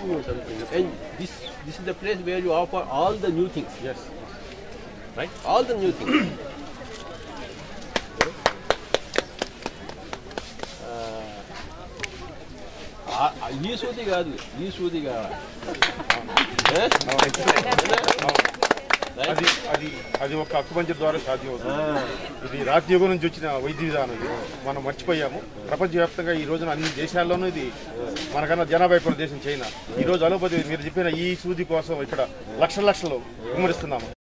teaching you something. And this is the place where you offer all the new things. Yes. Right? All the new things. ఈ సూది కాదు, ఈ సూది కావాలి. అది ఒక అక్కుపంచర్ ద్వారా సాధ్యమవుతుంది. ఇది రాజయోగం నుంచి వచ్చిన వైద్య విధానం. మనం మర్చిపోయాము. ప్రపంచవ్యాప్తంగా ఈ రోజున అన్ని దేశాల్లోనూ ఇది మనకన్నా జనాభా ఎక్కువ దేశం చైనా. ఈ రోజు అలోపతి మీరు చెప్పిన ఈ సూది కోసం ఇక్కడ లక్షలు విమరిస్తున్నాము.